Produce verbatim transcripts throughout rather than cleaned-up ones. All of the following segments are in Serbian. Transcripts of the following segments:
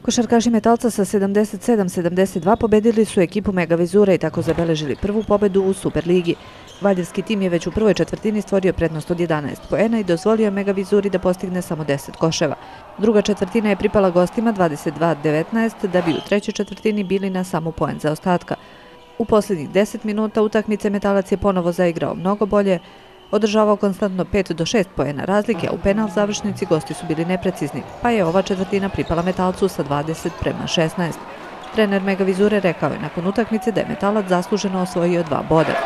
Košarkaši Metalca sa sedamdeset sedam sedamdeset dva pobedili su ekipu Mega Vizura i tako zabeležili prvu pobedu u Superligi. Valjevski tim je već u prvoj četvrtini stvorio prednost od jedanaest poena i dozvolio Mega Vizuri da postigne samo deset koševa. Druga četvrtina je pripala gostima dvadeset dva devetnaest da bi u trećoj četvrtini bili na samo poen zaostatka. U posljednjih deset minuta utakmice Metalac je ponovo zaigrao mnogo bolje, održavao konstantno pet do šest poena razlike, a u penal završnici gosti su bili neprecizni, pa je ova četvrtina pripala Metalcu sa dvadeset prema šesnaest. Trener Mega Vizure rekao je nakon utakmice da je Metalac zasluženo osvojio dva boda.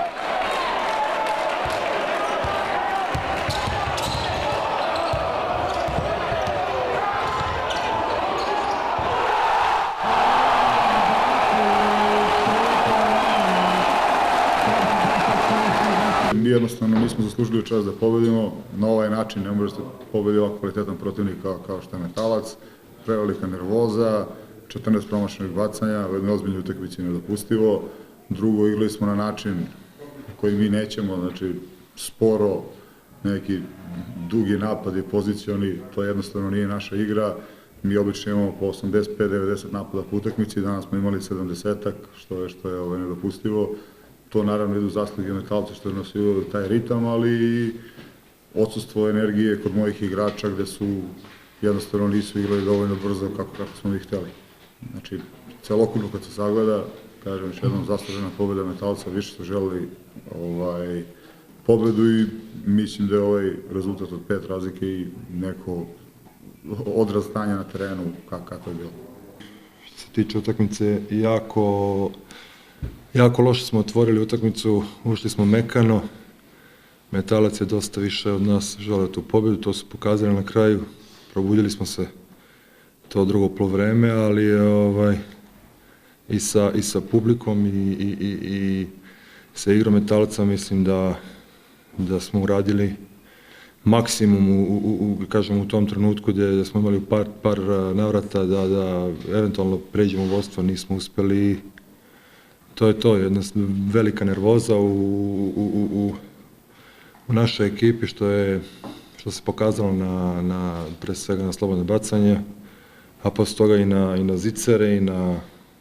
Mi jednostavno nismo zaslužili čas da pobedimo. Na ovaj način ne možete pobediti ovako kvalitetan protivnik kao što je Metalac. Prevelika nervoza, četrnaest promašenih bacanja, u jednoj ozbiljnoj utakmici nedopustivo. Drugo, igrali smo na način koji mi nećemo, znači sporo, neki dugi napadi, pozicioni, to jednostavno nije naša igra. Mi obično imamo po osamdeset pet devedeset napada po utakmici, danas smo imali sedamdesetak, što je, što je ovaj, nedopustivo. To naravno idu zasluge Metalca što je nosio taj ritam, ali i odsustvo energije kod mojih igrača gde su jednostavno nisu igrali dovoljno brzo kako, kako smo ih hteli. Znači, celokupno kad se sagleda, kažem još jednom, zaslužena pobjeda Metalca, više su želeli ovaj, pobedu i mislim da je ovaj rezultat od pet razlike i neko odraz stanja na terenu kako je bilo. Što se tiče utakmice, jako Jako loše smo otvorili utakmicu, ušli smo mekano, Metalac je dosta više od nas želeo tu pobjedu, to su pokazali na kraju, probudili smo se to drugo poluvreme, ali je ovaj, i, sa, i sa publikom i, i, i, i sa igrom Metalca mislim da, da smo uradili maksimum u, u, u, kažem, u tom trenutku gdje da smo imali par, par navrata da, da eventualno pređemo u vodstvo, nismo uspeli. To je to, jedna velika nervoza u, u, u, u našoj ekipi, što, je, što se pokazalo na, na, pre svega na slobodne bacanje, a posle toga i na, i na zicere i na,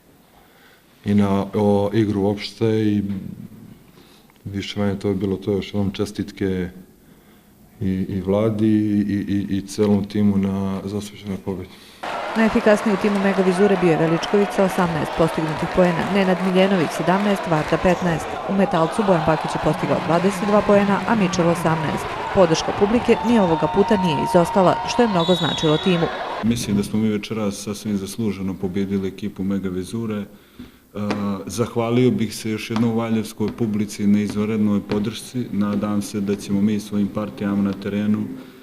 i na o, igru uopšte i više manje to je bilo to još jednom čestitke i, i vladi i, i, i celom timu na zasluženoj pobedi. Najefikasniji u timu Mega Vizure bio je Veličković sa osamnaest postignutih poena, Nenad Miljenović sedamnaest, Varda petnaest. U Metalcu Bojan Pakić je postigao dvadeset dva poena, a Mičel osamnaest. Podrška publike ni ovoga puta nije izostala, što je mnogo značilo timu. Mislim da smo mi večeras sasvim zasluženo pobjedili ekipu Mega Vizure. Zahvalio bih se još jednom valjevskoj publici na izvanrednoj podršci. Nadam se da ćemo mi svojim partijama na terenu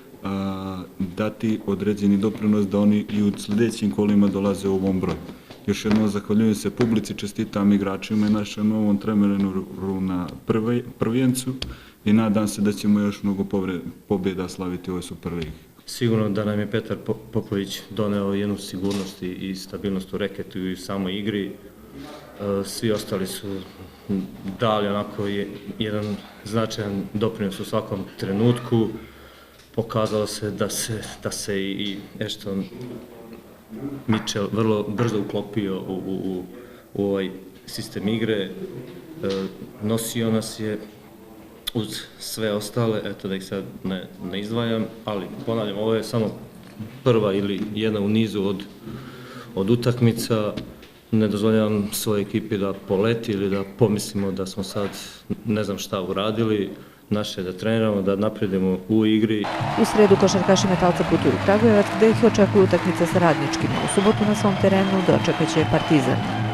dati određeni doprinos da oni i u sljedećim kolima dolaze u ovom broju. Još jednom zahvaljujem se publici, čestitam igračima i našem novom treneru na prvencu i nadam se da ćemo još mnogo pobjeda slaviti u ovoj Superligi. Sigurno da nam je Petar Popović doneo jednu sigurnost i stabilnost u reketu i u samoj igri. Svi ostali su dali onako jedan značajan doprinos u svakom trenutku. Pokazalo se da se, da se i Ešton Mičel vrlo brzo uklopio u, u, u ovaj sistem igre, e, nosio nas je uz sve ostale, eto da ih sad ne, ne izdvajam, ali ponavljam, ovo je samo prva ili jedna u nizu od, od utakmica. Ne dozvoljavam svojoj ekipi da poleti ili da pomislimo da smo sad ne znam šta uradili. Naše da treniramo, da napredimo u igri. U sredu košarkaši Metalca putuju u Kragujevac, gde ih očekuju utakmica sa Radničkim. U subotu na svom terenu dočekat će Partizan.